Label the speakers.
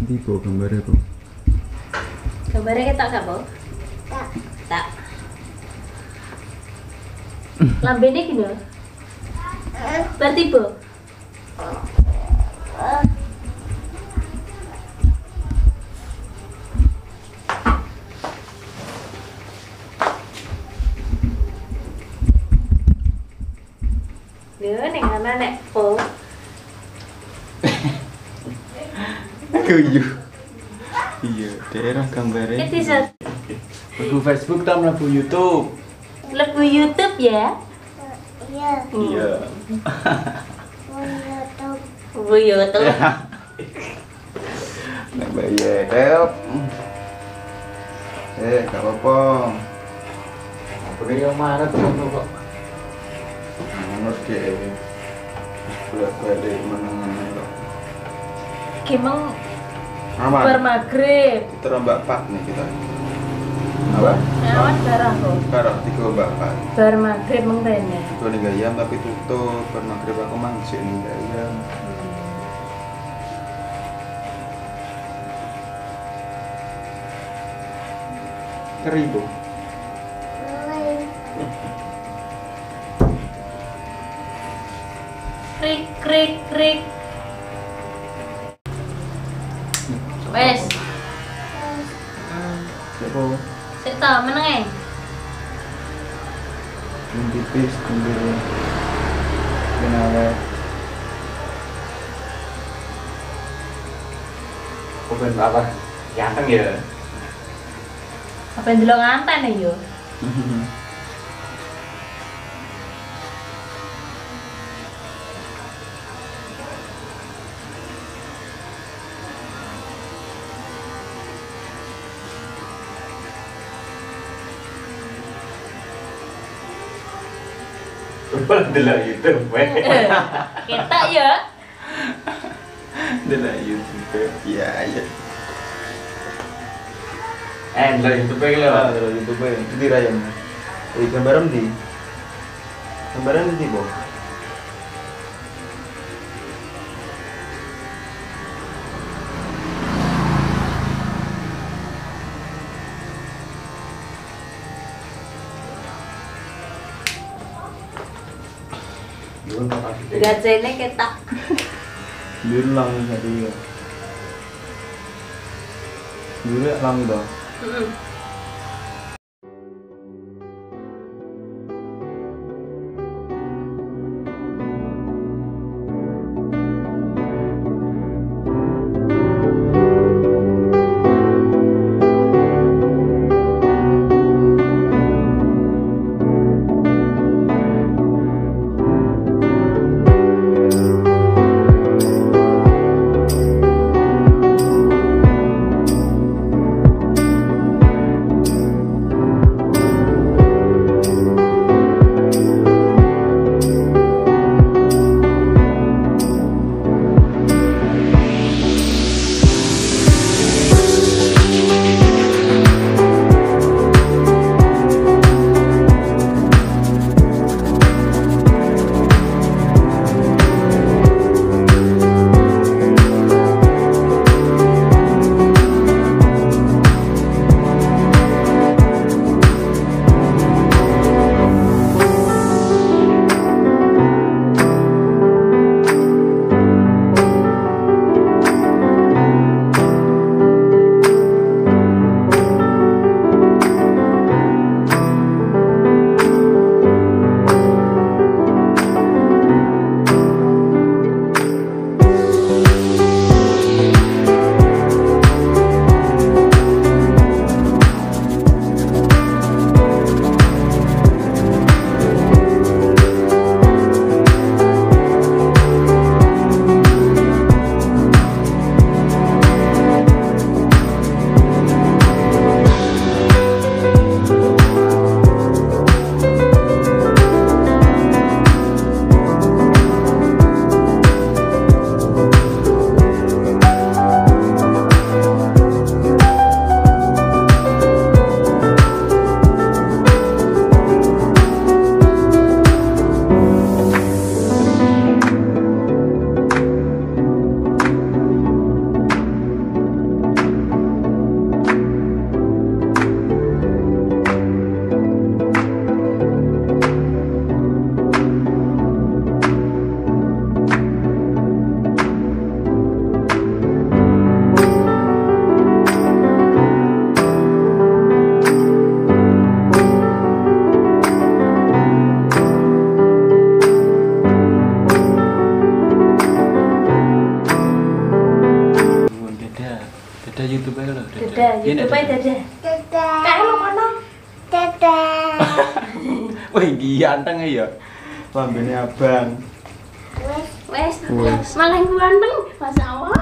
Speaker 1: Nanti bawa gambarnya bu.
Speaker 2: Gambarnya ketok gak bu?
Speaker 3: Tak.
Speaker 2: Tak. Lambene gini loh. Berarti bu. Đứa này là ba mẹ phụ.
Speaker 1: Iya. Iya, daerah gambarnya.
Speaker 2: Cái teaser
Speaker 1: Lagu Facebook tam lagu YouTube.
Speaker 2: lagu YouTube ya?
Speaker 3: Iya.
Speaker 1: Iya.
Speaker 3: YouTube.
Speaker 2: Lagu YouTube.
Speaker 1: Nek bayi help. Gak apa-apa.
Speaker 4: Pergi yang mana tuh kok?
Speaker 1: Ngerti. Bolak-balik mana-mana kok.
Speaker 2: Gimang
Speaker 1: Aman.
Speaker 2: bermaghrib.
Speaker 1: Kita rombak Pak nih kita. Apa?
Speaker 2: Awan barang kok.
Speaker 1: Sekarang tiga rombak Pak.
Speaker 2: Bermaghrib mengrene.
Speaker 1: Tiga nih gayam tapi tutup. Bermaghrib aku mangsik nih gayam. Keribu.
Speaker 2: Krik krik krik. Wes.
Speaker 1: Siapa?
Speaker 2: Sik ta meneng.
Speaker 1: Yang tipis, ambil kenapa?
Speaker 4: Bukan apa? Ganteng ya.
Speaker 2: Apa yang delok nganten ya yo?
Speaker 4: Betul lah YouTube.
Speaker 2: Ketok ya.
Speaker 1: Dia nak YouTube. Ya, ya.
Speaker 4: Lah YouTube lagi
Speaker 1: Ah,
Speaker 4: lah.
Speaker 1: kalau YouTube itu di rayam. Gambaran di. Gambaran di boh.
Speaker 2: Gajene ketok.
Speaker 1: Bilang tadi ya. Dulu lang dah.
Speaker 2: Heeh. YouTube aja deh. Kayak lo kono.
Speaker 3: Wih, ganteng ya.
Speaker 1: Lambene abang.
Speaker 2: Wes, malah ganteng. Masya Allah.